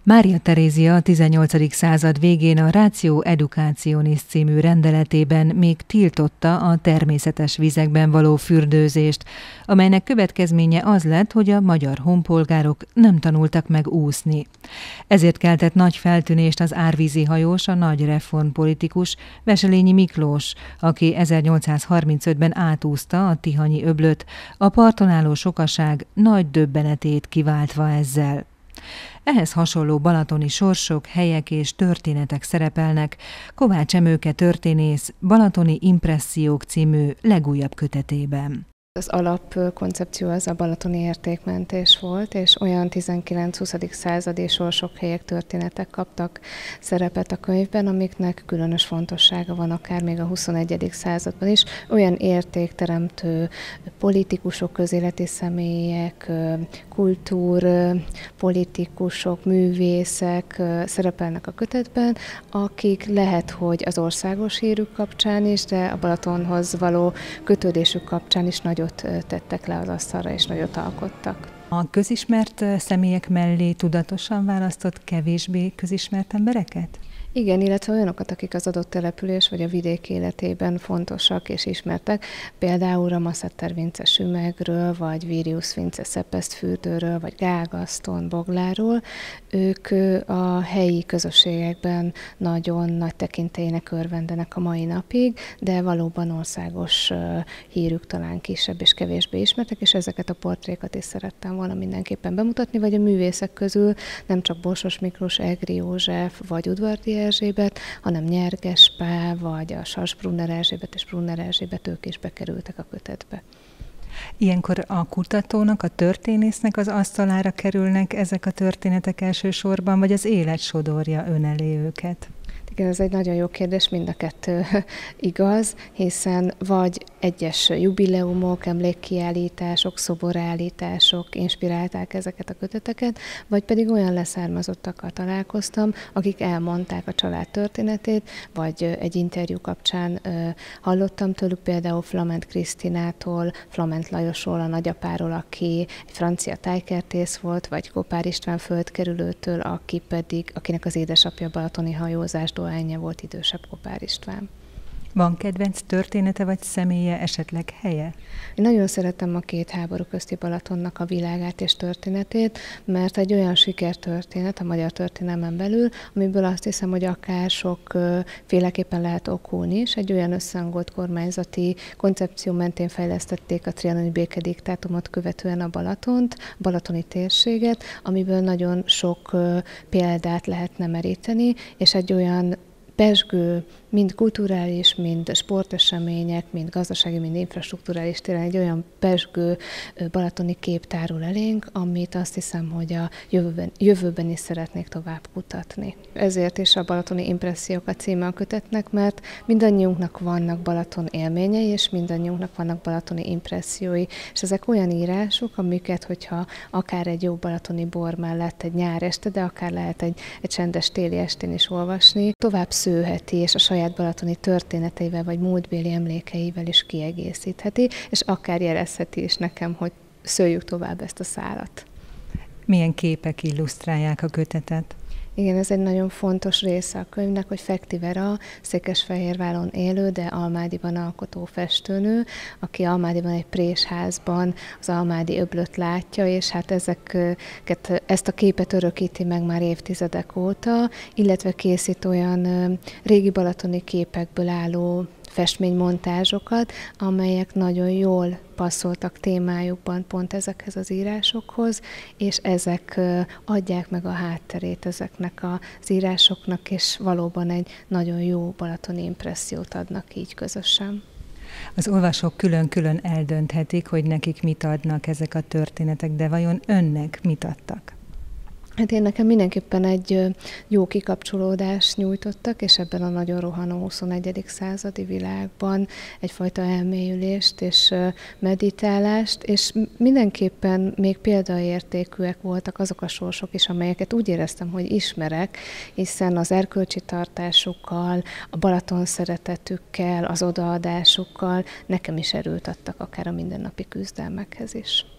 Mária Terézia a 18. század végén a Ratio Educationis című rendeletében még tiltotta a természetes vizekben való fürdőzést, amelynek következménye az lett, hogy a magyar honpolgárok nem tanultak meg úszni. Ezért keltett nagy feltűnést az árvízi hajós, a nagy reformpolitikus Wesselényi Miklós, aki 1835-ben átúszta a Tihanyi öblöt, a parton álló sokaság nagy döbbenetét kiváltva ezzel. Ehhez hasonló balatoni sorsok, helyek és történetek szerepelnek Kovács Emőke történész Balatoni impressziók című legújabb kötetében. Az alapkoncepció az a balatoni értékmentés volt, és olyan 19-20. századi sorsok, helyek, történetek kaptak szerepet a könyvben, amiknek különös fontossága van akár még a 21. században is. Olyan értékteremtő politikusok, közéleti személyek, kultúrpolitikusok, művészek szerepelnek a kötetben, akik lehet, hogy az országos hírük kapcsán is, de a Balatonhoz való kötődésük kapcsán is nagyot tettek le az asztalra, és nagyot alkottak. A közismert személyek mellé tudatosan választott kevésbé közismert embereket? Igen, illetve olyanokat, akik az adott település vagy a vidék életében fontosak és ismertek, például Ramaszetter Vince Sümegről, vagy Virius Vince Szepesztfürdőről, vagy Gágaszton Bogláról. Ők a helyi közösségekben nagyon nagy tekintélynek örvendenek a mai napig, de valóban országos hírük talán kisebb és kevésbé ismertek, és ezeket a portrékat is szerettem volna mindenképpen bemutatni, vagy a művészek közül nem csak Borsos Miklós, Egri József, vagy Udvardi Erzsébet, hanem Nyerges Pál, vagy a Sas-Brunner Erzsébet és Brunner Erzsébet, ők is bekerültek a kötetbe. Ilyenkor a kutatónak, a történésznek az asztalára kerülnek ezek a történetek elsősorban, vagy az élet sodorja ön elé őket? Igen, ez egy nagyon jó kérdés, mind a kettő igaz, hiszen vagy egyes jubileumok, emlékkiállítások, szoborállítások inspirálták ezeket a köteteket, vagy pedig olyan leszármazottakkal találkoztam, akik elmondták a család történetét, vagy egy interjú kapcsán hallottam tőlük, például Flament Krisztinától, Flament Lajosról, a nagyapáról, aki egy francia tájkertész volt, vagy Kopár István földkerülőtől, akinek az édesapja balatoni hajózás dohányja volt, idősebb Kopár István. Van kedvenc története vagy személye, esetleg helye? Én nagyon szeretem a két háború közti Balatonnak a világát és történetét, mert egy olyan sikertörténet a magyar történelmen belül, amiből azt hiszem, hogy akár sokféleképpen lehet okulni is. Egy olyan összehangolt kormányzati koncepció mentén fejlesztették a trianoni békediktátumot követően a Balatont, a balatoni térséget, amiből nagyon sok példát lehetne meríteni, és egy olyan pezsgő, mind kulturális, mind sportesemények, mind gazdasági, mind infrastrukturális téren egy olyan pezsgő balatoni kép tárul elénk, amit azt hiszem, hogy a jövőben is szeretnék tovább kutatni. Ezért is a Balatoni impressziók a címe a kötetnek, mert mindannyiunknak vannak Balaton élményei, és mindannyiunknak vannak balatoni impressziói, és ezek olyan írások, amiket, hogyha akár egy jó balatoni bor mellett egy nyár este, de akár lehet egy csendes téli estén is olvasni, tovább szőheti, és a saját balatoni történeteivel vagy múltbéli emlékeivel is kiegészítheti, és akár jelezheti is nekem, hogy szőjük tovább ezt a szálat. Milyen képek illusztrálják a kötetet? Igen, ez egy nagyon fontos része a könyvnek, hogy Fekti Vera Székesfehérváron élő, de Almádiban alkotó festőnő, aki Almádiban egy présházban az almádi öblöt látja, és hát ezt a képet örökíti meg már évtizedek óta, illetve készít olyan régi balatoni képekből álló festménymontázsokat, amelyek nagyon jól passzoltak témájukban pont ezekhez az írásokhoz, és ezek adják meg a hátterét ezeknek az írásoknak, és valóban egy nagyon jó balatoni impressziót adnak így közösen. Az olvasók külön-külön eldönthetik, hogy nekik mit adnak ezek a történetek, de vajon önnek mit adtak? Hát nekem mindenképpen egy jó kikapcsolódást nyújtottak, és ebben a nagyon rohanó 21. századi világban egyfajta elmélyülést és meditálást, és mindenképpen még példaértékűek voltak azok a sorsok is, amelyeket úgy éreztem, hogy ismerek, hiszen az erkölcsi tartásukkal, a Balaton szeretetükkel, az odaadásukkal nekem is erőt adtak akár a mindennapi küzdelmekhez is.